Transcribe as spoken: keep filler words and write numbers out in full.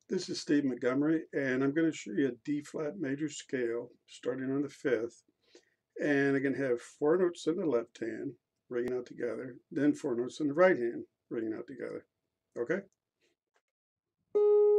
This is Steve Montgomery, and I'm going to show you a D flat major scale starting on the fifth. And I'm going to have four notes in the left hand ringing out together, then four notes in the right hand ringing out together. Okay?